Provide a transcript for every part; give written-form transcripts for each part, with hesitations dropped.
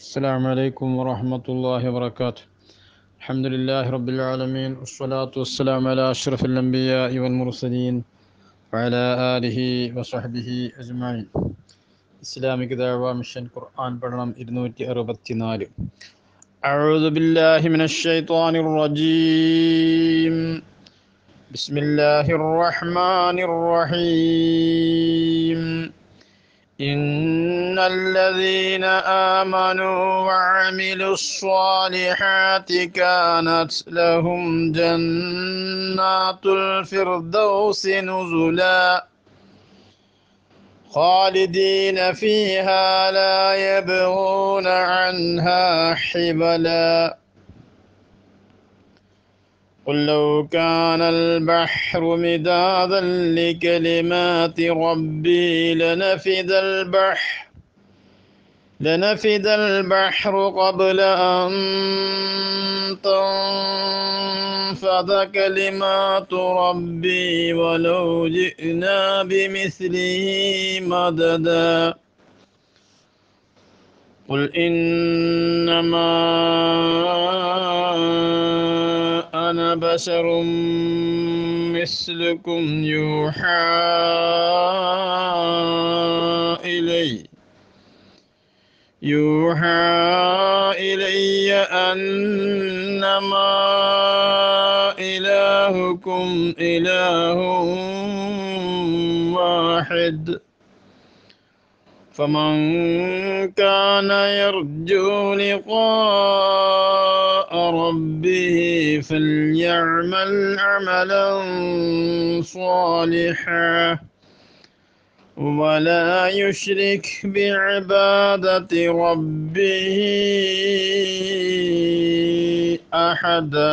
السلام عليكم ورحمة الله وبركاته. الحمد لله رب العالمين، والصلاة والسلام على أشرف الأنبياء والمرسلين وعلى آله وصحبه أجمعين. إسلامك دعوة مشن قرآن برنامج 264. أعوذ بالله من الشيطان الرجيم. بسم الله الرحمن الرحيم. إن الذين آمنوا وعملوا الصالحات كانت لهم جنات الفردوس نزلا خالدين فيها لا يبغون عنها حبلا. قل لو كان البحر مدادا لكلمات ربي لنفد البحر قبل أن تنفد كلمات ربي ولو جئنا بمثله مددا. قل إنما أنا بشر مثلكم يوحى إلي أنما إلهكم إله واحد فمن كان يرجو لقاء ربه فليعمل عملا صالحا ولا يشرك بعبادة ربه أحدا.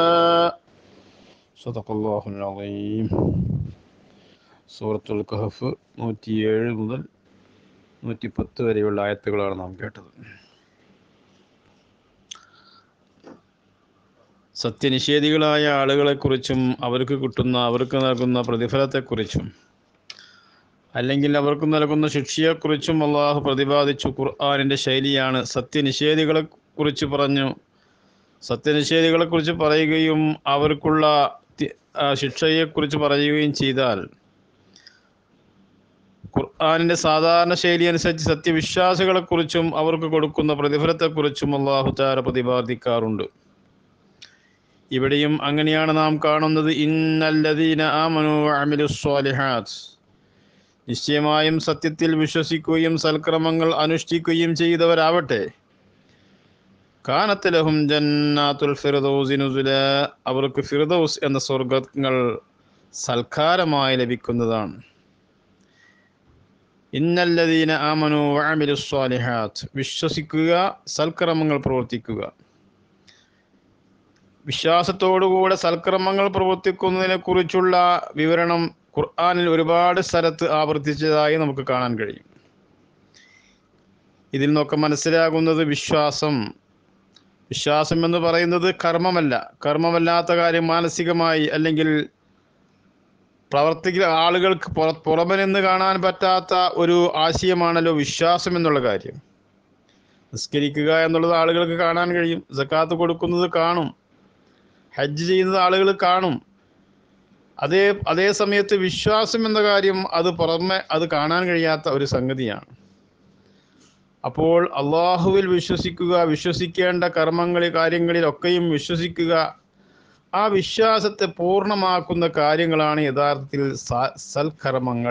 صدق الله العظيم. സൂറത്തുൽ കഹഫ് 107 മുതൽ 110 വരെയുള്ള ആയത്തുകളാണ് നാം കേട്ടത്. സത്യനിഷേധികളായ ആളുകളെക്കുറിച്ചും അവർക്ക് നൽകുന്ന പ്രതിഫലത്തെക്കുറിച്ചും അല്ലെങ്കിൽ അവർക്ക് നൽകുന്ന ശിക്ഷയെക്കുറിച്ചും അള്ളാഹു പ്രതിപാദിച്ചു. ഖുർആനിൻ്റെ ശൈലിയാണ്. സത്യനിഷേധികളെക്കുറിച്ച് പറയുകയും അവർക്കുള്ള ശിക്ഷയെക്കുറിച്ച് പറയുകയും ചെയ്താൽ ഖുർആനിൻ്റെ സാധാരണ ശൈലി അനുസരിച്ച് സത്യവിശ്വാസികളെക്കുറിച്ചും അവർക്ക് കൊടുക്കുന്ന പ്രതിഫലത്തെക്കുറിച്ചും അള്ളാഹു തആല പ്രതിപാദിക്കാറുണ്ട്. ഇവിടെയും അങ്ങനെയാണ് നാം കാണുന്നത്. ഇന്നല്ലദീന ആമനു വഅമിലുസ് സ്വാലിഹാത്ത്, നിശ്ചയമായും സത്യത്തിൽ വിശ്വസിക്കുകയും സൽക്രമങ്ങൾ അനുഷ്ഠിക്കുകയും ചെയ്തവരാവട്ടെ, കാനത്ത് ലഹും ജന്നാത്തുൽ ഫിർദൗസി നുസുലാ, അവർക്ക് ഫിർദൗസ് എന്ന സ്വർഗ്ഗങ്ങൾ സൽക്കാരമായി ലഭിക്കുന്നതാണ്. ഇന്നല്ലദീന ആമനു വഅമിലുസ് സ്വാലിഹാത്ത്, വിശ്വസിക്കുക, സൽക്രമങ്ങൾ പ്രവർത്തിക്കുക. വിശ്വാസത്തോടുകൂടെ സൽക്രമങ്ങൾ പ്രവർത്തിക്കുന്നതിനെ കുറിച്ചുള്ള വിവരണം ഖുർആനിൽ ഒരുപാട് സ്ഥലത്ത് ആവർത്തിച്ചതായി നമുക്ക് കാണാൻ കഴിയും. ഇതിൽ നിന്നൊക്കെ മനസ്സിലാകുന്നത് വിശ്വാസം എന്ന് പറയുന്നത് കർമ്മമല്ലാത്ത കാര്യം മാനസികമായി അല്ലെങ്കിൽ ആളുകൾക്ക് പുറമെ നിന്ന് കാണാൻ പറ്റാത്ത ഒരു ആശയമാണല്ലോ വിശ്വാസം എന്നുള്ള കാര്യം. നിസ്കരിക്കുക എന്നുള്ളത് ആളുകൾക്ക് കാണാൻ കഴിയും, സക്കാത്ത് കൊടുക്കുന്നത് കാണും, ഹജ്ജ് ചെയ്യുന്നത് ആളുകൾ കാണും. അതേ സമയത്ത് വിശ്വാസം എന്ന കാര്യം അത് കാണാൻ കഴിയാത്ത ഒരു സംഗതിയാണ്. അപ്പോൾ അള്ളാഹുവിൽ വിശ്വസിക്കേണ്ട കാര്യങ്ങളിലൊക്കെയും വിശ്വസിക്കുക. ആ വിശ്വാസത്തെ പൂർണ്ണമാക്കുന്ന കാര്യങ്ങളാണ് യഥാർത്ഥത്തിൽ സൽക്കർമ്മങ്ങൾ,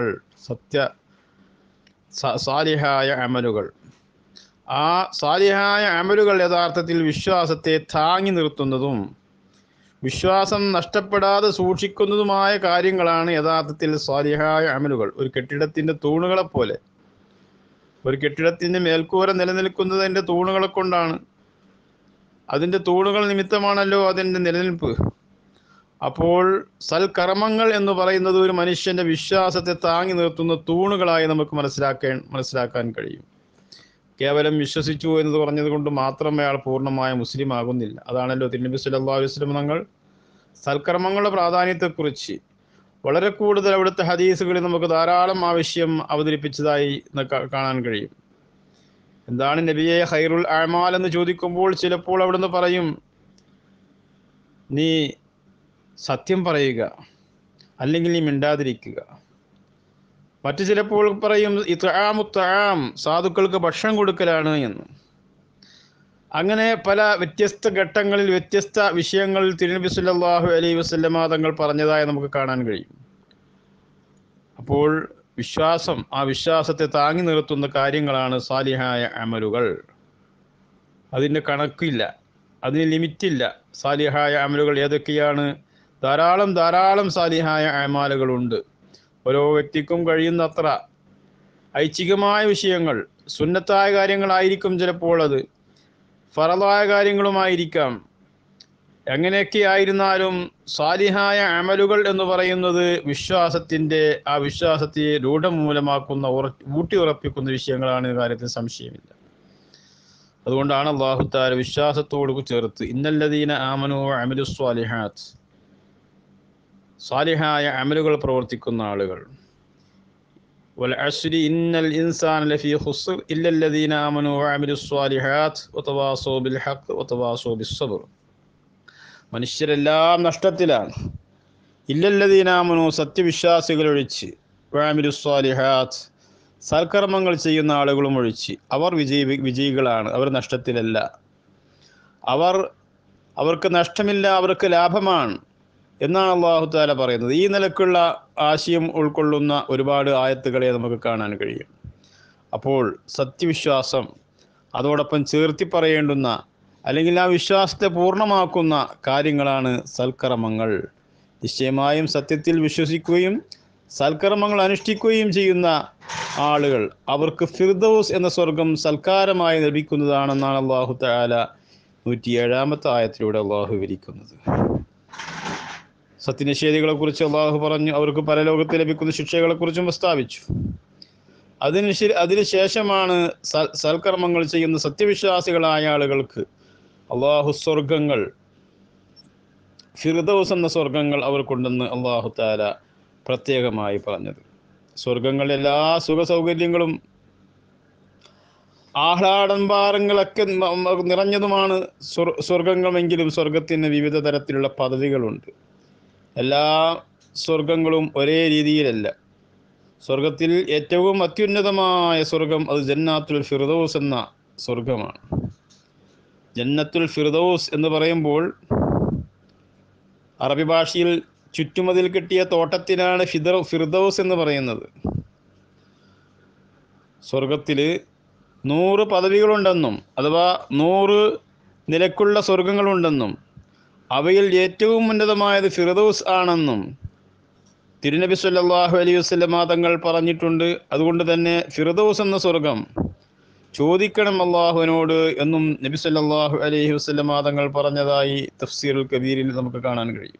സാലിഹായ അമലുകൾ. ആ സാലിഹായ അമലുകൾ യഥാർത്ഥത്തിൽ വിശ്വാസത്തെ താങ്ങി നിർത്തുന്നതും വിശ്വാസം നഷ്ടപ്പെടാതെ സൂക്ഷിക്കുന്നതുമായ കാര്യങ്ങളാണ് യഥാർത്ഥത്തിൽ സാലിഹായ അമലുകൾ. ഒരു കെട്ടിടത്തിൻ്റെ തൂണുകളെ പോലെ, ഒരു കെട്ടിടത്തിൻ്റെ മേൽക്കൂര നിലനിൽക്കുന്നത് അതിൻ്റെ തൂണുകളെ കൊണ്ടാണ്. അതിൻ്റെ തൂണുകൾ നിമിത്തമാണല്ലോ അതിൻ്റെ നിലനിൽപ്പ്. അപ്പോൾ സൽക്കർമ്മങ്ങൾ എന്ന് പറയുന്നത് ഒരു മനുഷ്യൻ്റെ വിശ്വാസത്തെ താങ്ങി നിർത്തുന്ന തൂണുകളായി നമുക്ക് മനസ്സിലാക്കാൻ കഴിയും. കേവലം വിശ്വസിച്ചു എന്ന് പറഞ്ഞത് കൊണ്ട് മാത്രം അയാൾ പൂർണ്ണമായ മുസ്ലിം ആകുന്നില്ല. അതാണല്ലോ തിരുനബി സല്ലല്ലാഹു അലൈഹി വസല്ലം തങ്ങൾ സൽക്കർമ്മങ്ങളുടെ പ്രാധാന്യത്തെക്കുറിച്ച് വളരെ കൂടുതൽ അവിടുത്തെ ഹദീസുകളിൽ നമുക്ക് ധാരാളം ആവശ്യം അവതരിപ്പിച്ചതായി കാണാൻ കഴിയും. എന്താണ് നബിയെ ഖൈറുൽ അഅ്മാൽ എന്ന് ചോദിക്കുമ്പോൾ ചിലപ്പോൾ അവിടുന്ന് പറയും, നീ സത്യം പറയുക, അല്ലെങ്കിൽ നീ മിണ്ടാതിരിക്കുക. മറ്റു ചിലപ്പോൾ പറയും ഇത്ആമു തആം, സാധുക്കൾക്ക് ഭക്ഷണം കൊടുക്കലാണ് എന്ന്. അങ്ങനെ പല വ്യത്യസ്ത ഘട്ടങ്ങളിൽ വ്യത്യസ്ത വിഷയങ്ങളിൽ തിരുനബി സല്ലല്ലാഹു അലൈഹി വസല്ലമ തങ്ങൾ പറഞ്ഞതായി നമുക്ക് കാണാൻ കഴിയും. അപ്പോൾ വിശ്വാസം, ആ വിശ്വാസത്തെ താങ്ങി നിർത്തുന്ന കാര്യങ്ങളാണ് സാലിഹായ അമലുകൾ. അതിന് കണക്കില്ല, അതിന് ലിമിറ്റില്ല. സാലിഹായ അമലുകൾ ഏതൊക്കെയാണ്? ധാരാളം ധാരാളം സാലിഹായ അമാലുകളുണ്ട്. ഓരോ വ്യക്തിക്കും കഴിയുന്നത്ര ഐച്ഛികമായ വിഷയങ്ങൾ, സുന്നത്തായ കാര്യങ്ങളായിരിക്കും ചിലപ്പോൾ, അത് ഫറളായ കാര്യങ്ങളുമായിരിക്കാം. എങ്ങനെയൊക്കെ ആയിരുന്നാലും സാലിഹായ അമലുകൾ എന്ന് പറയുന്നത് ആ വിശ്വാസത്തെ രൂഢമൂലമാക്കുന്ന, ഊട്ടിയുറപ്പിക്കുന്ന വിഷയങ്ങളാണ്. കാര്യത്തിൽ സംശയമില്ല. അതുകൊണ്ടാണ് അല്ലാഹു തആല വിശ്വാസത്തോട് ചേർത്ത് ഇന്നല്ലദീന ആമനു വഅമിലുസ് സ്വാലിഹാത്ത്, സാലിഹായ അമലുകൾ പ്രവർത്തിക്കുന്ന ആളുകൾ, വൽ അസ്രി ഇന്നൽ ഇൻസാന ലഫീ ഖുസ്ർ ഇല്ലല്ലദീന ആമനു വഅമിലുസ് സ്വാലിഹാത്ത് വതവാസൗ ബിൽ ഹഖ് വതവാസൗ ബിസ്സബ്ർ. മനുഷ്യരെല്ലാം നഷ്ടത്തിലാണ്. ഇല്ലല്ലദീന ആമനു, സത്യവിശ്വാസികൾ ഒഴിച്ച്, വഅമിലുസ് സ്വാലിഹാത്ത്, സൽക്കർമ്മങ്ങൾ ചെയ്യുന്ന ആളുകളും ഒഴിച്ച് അവർ വിജയികളാണ്. അവർ നഷ്ടത്തിലല്ല. അവർക്ക് നഷ്ടമില്ല, അവർക്ക് ലാഭമാണ് എന്നാണ് അല്ലാഹു തആല പറയുന്നത്. ഈ നിലക്കുള്ള ആശയം ഉൾക്കൊള്ളുന്ന ഒരുപാട് ആയത്തുകളെ നമുക്ക് കാണാൻ കഴിയും. അപ്പോൾ സത്യവിശ്വാസം, അതോടൊപ്പം ചേർത്തി പറയേണ്ടുന്ന, അല്ലെങ്കിൽ ആ വിശ്വാസത്തെ പൂർണ്ണമാക്കുന്ന കാര്യങ്ങളാണ് സൽക്കർമ്മങ്ങൾ. നിശ്ചയമായും സത്യത്തിൽ വിശ്വസിക്കുകയും സൽക്കർമ്മങ്ങൾ അനുഷ്ഠിക്കുകയും ചെയ്യുന്ന ആളുകൾ, അവർക്ക് ഫിർദൗസ് എന്ന സ്വർഗം സൽക്കാരമായി ലഭിക്കുന്നതാണെന്നാണ് അല്ലാഹു തആല 107-ാമത്തെ ആയത്തിലൂടെ അല്ലാഹു വിവരിക്കുന്നത്. സത്യനിഷേധികളെ കുറിച്ച് അല്ലാഹു പറഞ്ഞു, അവർക്ക് പരലോകത്ത് ലഭിക്കുന്ന ശിക്ഷകളെക്കുറിച്ചും പ്രസ്താവിച്ചു. അതിനുശേഷമാണ് സൽക്കർമ്മങ്ങൾ ചെയ്യുന്ന സത്യവിശ്വാസികളായ ആളുകൾക്ക് അല്ലാഹു സ്വർഗങ്ങൾ, ഫിർദൗസ് എന്ന സ്വർഗങ്ങൾ അവർക്കുണ്ടെന്ന് അല്ലാഹു തആല പ്രത്യേകമായി പറഞ്ഞത്. സ്വർഗങ്ങൾ എല്ലാ സുഖ സൗകര്യങ്ങളും ആഹ്ലാഡംബാരങ്ങളൊക്കെ നിറഞ്ഞതുമാണ് സ്വർഗങ്ങളെങ്കിലും സ്വർഗത്തിന് വിവിധ തരത്തിലുള്ള പദവികളുണ്ട്. എല്ലാ സ്വർഗങ്ങളും ഒരേ രീതിയിലല്ല. സ്വർഗത്തിൽ ഏറ്റവും അത്യുന്നതമായ സ്വർഗം അത് ജന്നാത്തുൽ ഫിർദൗസ് എന്ന സ്വർഗമാണ്. ജന്നത്തുൽ ഫിർദൗസ് എന്ന് പറയുമ്പോൾ അറബി ഭാഷയിൽ ചുറ്റുമതിൽ കിട്ടിയ തോട്ടത്തിനാണ് ഫിർദൗസ് എന്ന് പറയുന്നത്. സ്വർഗത്തിൽ 100 പദവികളുണ്ടെന്നും, അഥവാ 100 നിലക്കുള്ള സ്വർഗങ്ങളുണ്ടെന്നും, അവയിൽ ഏറ്റവും ഉന്നതമായത് ഫിർദൗസ് ആണെന്നും തിരുനബി സല്ലല്ലാഹു അലൈഹി വസല്ലമ തങ്ങൾ പറഞ്ഞിട്ടുണ്ട്. അതുകൊണ്ട് തന്നെ ഫിർദൗസ് എന്ന സ്വർഗം ചോദിക്കണം അല്ലാഹുവിനോട് എന്നും നബി സല്ലല്ലാഹു അലൈഹി വസല്ലമ തങ്ങൾ പറഞ്ഞതായി തഫ്സീറുൽ കബീറിൽ നമുക്ക് കാണാൻ കഴിയും.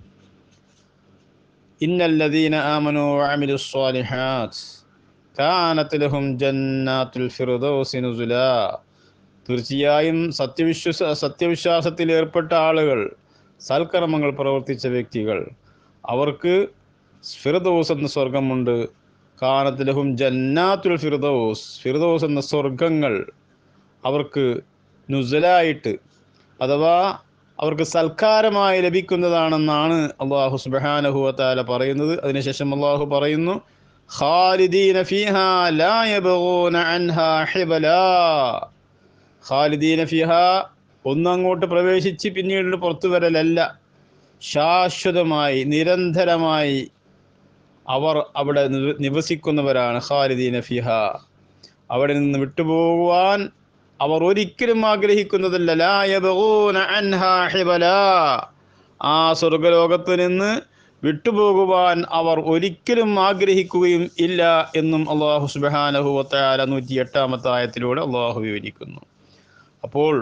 ഇന്നല്ലദീന ആമനു വഅമിലുസ് സ്വാലിഹാത്ത് കാനത് ലഹും ജന്നാത്തുൽ ഫിർദൗസി നുസുലാ. തീർച്ചയായും സത്യവിശ്വാസത്തിൽ ഏർപ്പെട്ട ആളുകൾ, സൽക്കർമ്മങ്ങൾ പ്രവർത്തിച്ച വ്യക്തികൾ, അവർക്ക് ഫിർദൗസ് എന്ന സ്വർഗമുണ്ട്. കാനത് ലഹും ജന്നാത്തുൽ ഫിർദൗസ്, ഫിർദൗസ് എന്ന സ്വർഗങ്ങൾ അവർക്ക് നുസലായിട്ട്, അഥവാ അവർക്ക് സൽക്കാരമായി ലഭിക്കുന്നതാണെന്നാണ് അല്ലാഹു സുബ്ഹാനഹു വ തആല പറയുന്നത്. അതിനുശേഷം അല്ലാഹു പറയുന്നു, ഖാലിദീന ഫീഹാ ലാ യബ്ഗൂന അൻഹാ ഹിബലാ. ഖാലിദീന ഫീഹാ, ഒന്നങ്ങോട്ട് പ്രവേശിച്ച് പിന്നീട് പുറത്തു വരലല്ല, ശാശ്വതമായി നിരന്തരമായി അവർ അവിടെ നിവസിക്കുന്നവരാണ്. ഖാലിദീന ഫീഹാ, അവിടെ നിന്ന് വിട്ടുപോകുവാൻ അവർ ഒരിക്കലും ആഗ്രഹിക്കുന്നതല്ല. ലാ യബ്ഗൂന അൻഹാ ഹിബലാ, ആ സ്വർഗലോകത്ത് നിന്ന് വിട്ടുപോകുവാൻ അവർ ഒരിക്കലും ആഗ്രഹിക്കുകയും ഇല്ല എന്നും അല്ലാഹു സുബ്ഹാനഹു വ തആല 108-ാമത്തെ ആയത്തിലൂടെ അല്ലാഹു വിവരിക്കുന്നു. അപ്പോൾ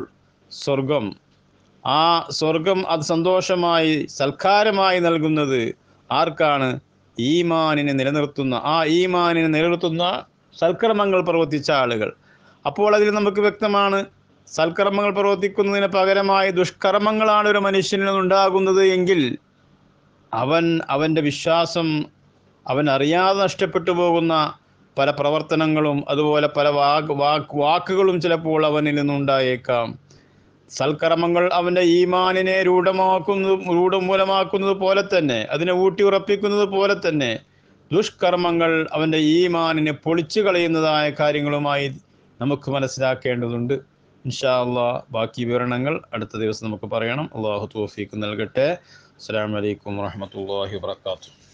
ആ സ്വർഗം അത് സന്തോഷമായി സൽക്കാരമായി നൽകുന്നത് ആർക്കാണ്? ഈമാനിനെ നിലനിർത്തുന്ന സൽക്കർമ്മങ്ങൾ പ്രവർത്തിച്ച ആളുകൾ. അപ്പോൾ അതിൽ നമുക്ക് വ്യക്തമാണ്, സൽക്കർമ്മങ്ങൾ പ്രവർത്തിക്കുന്നതിന് പകരമായി ദുഷ്കർമ്മങ്ങളാണ് ഒരു മനുഷ്യനിൽ ഉണ്ടാകുന്നത് എങ്കിൽ അവൻ്റെ വിശ്വാസം അവൻ അറിയാതെ നഷ്ടപ്പെട്ടു പോകുന്ന പല പ്രവർത്തനങ്ങളും അതുപോലെ പല വാക്കുകളും ചിലപ്പോൾ അവനിൽ നിന്നുണ്ടായേക്കാം. സൽക്കർമ്മങ്ങൾ അവൻ്റെ ഈമാനിനെ രൂഢമൂലമാക്കുന്നത് പോലെ തന്നെ, അതിനെ ഊട്ടി ഉറപ്പിക്കുന്നത് പോലെ തന്നെ ദുഷ്കർമ്മങ്ങൾ അവൻ്റെ ഈമാനിനെ പൊളിച്ചു കളയുന്നതായ കാര്യങ്ങളുമായി നമുക്ക് മനസ്സിലാക്കേണ്ടതുണ്ട്. ഇൻഷാ അല്ലാഹ് ബാക്കി വിവരണങ്ങൾ അടുത്ത ദിവസം നമുക്ക് പറയണം. അല്ലാഹു തൗഫീഖ് നൽകട്ടെ. അസ്സലാമു അലൈക്കും വറഹ്മത്തുള്ളാഹി വബറകാതുഹു.